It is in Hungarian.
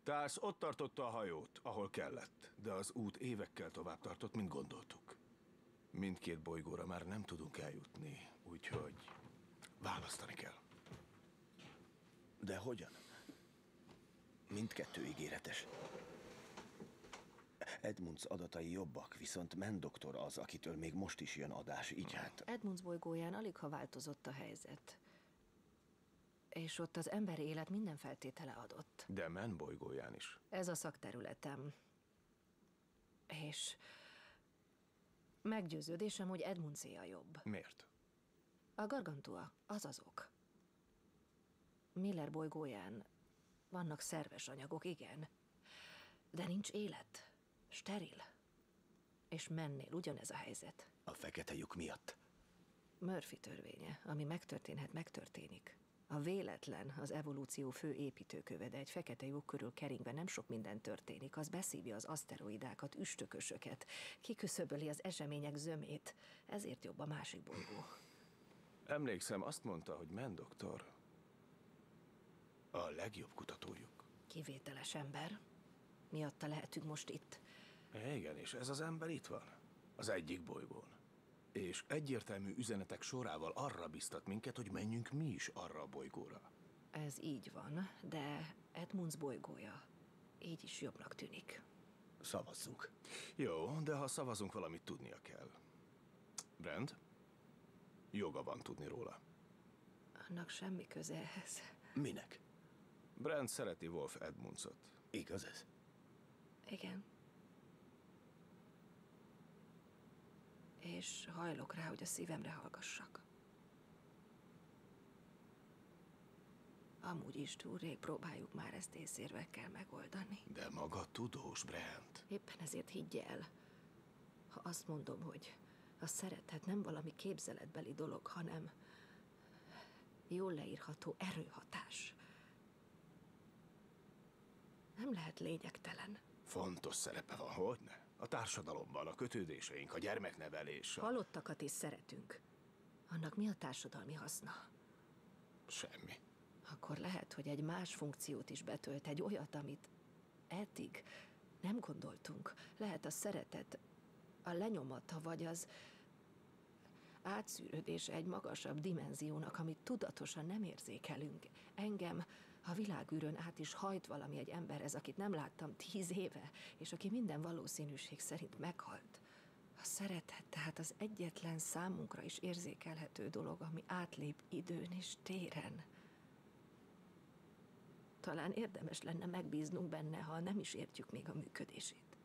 Tász ott tartotta a hajót, ahol kellett, de az út évekkel tovább tartott, mint gondoltuk. Mindkét bolygóra már nem tudunk eljutni, úgyhogy választani kell. De hogyan? Mindkettő ígéretes. Edmunds adatai jobbak, viszont Mann doktor az, akitől még most is jön adás, így hát... Edmunds bolygóján aligha változott a helyzet. És ott az emberi élet minden feltétele adott. De Mann bolygóján is. Ez a szakterületem. És meggyőződésem, hogy Edmundszé a jobb. Miért? A Gargantua, az az ok. Miller bolygóján vannak szerves anyagok, igen, de nincs élet. Steril. És Mannél ugyanez a helyzet. A fekete lyuk miatt. Murphy törvénye, ami megtörténhet, megtörténik. A véletlen az evolúció fő építőköve, de egy fekete lyuk körül keringve nem sok minden történik. Az beszívja az aszteroidákat, üstökösöket, kiküszöböli az események zömét. Ezért jobb a másik bolygó. Emlékszem, azt mondta, hogy Mann doktor a legjobb kutatójuk. Kivételes ember. Miatta lehetünk most itt. Igen, és ez az ember itt van. Az egyik bolygón. És egyértelmű üzenetek sorával arra biztat minket, hogy menjünk mi is arra a bolygóra. Ez így van, de Edmunds bolygója így is jobbnak tűnik. Szavazzunk. Jó, de ha szavazunk, valamit tudnia kell. Brent? Joga van tudni róla. Annak semmi köze ehhez. Minek? Brent szereti Wolf Edmundsot. Igaz ez? Igen. És hajlok rá, hogy a szívemre hallgassak. Amúgy is túl rég próbáljuk már ezt észérvekkel megoldani. De maga tudós, Brent. Éppen ezért higgy el, ha azt mondom, hogy a szeretet nem valami képzeletbeli dolog, hanem jól leírható erőhatás. Nem lehet lényegtelen. Fontos szerepe van, hogyne? A társadalomban, a kötődéseink, a gyermeknevelés. Halottakat is szeretünk. Annak mi a társadalmi haszna? Semmi. Akkor lehet, hogy egy más funkciót is betölt, egy olyat, amit eddig nem gondoltunk. Lehet a szeretet, a lenyomata, vagy az átszűrődése egy magasabb dimenziónak, amit tudatosan nem érzékelünk. Engem a világűrön át is hajt valami egy emberhez, akit nem láttam 10 éve, és aki minden valószínűség szerint meghalt. A szeretet tehát az egyetlen számunkra is érzékelhető dolog, ami átlép időn és téren. Talán érdemes lenne megbíznunk benne, ha nem is értjük még a működését.